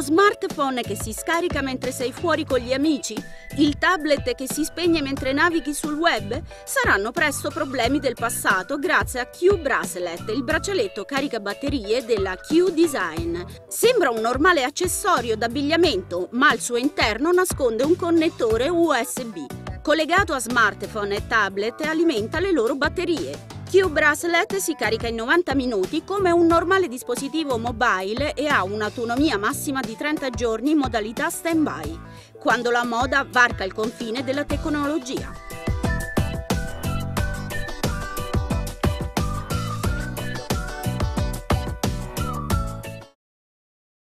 smartphone che si scarica mentre sei fuori con gli amici? Il tablet che si spegne mentre navighi sul web? Saranno presto problemi del passato grazie a Q Bracelet, il braccialetto caricabatterie della Q Design. Sembra un normale accessorio d'abbigliamento, ma al suo interno nasconde un connettore USB. Collegato a smartphone e tablet, alimenta le loro batterie. Q Bracelet si carica in 90 minuti come un normale dispositivo mobile e ha un'autonomia massima di 30 giorni in modalità stand-by, quando la moda varca il confine della tecnologia.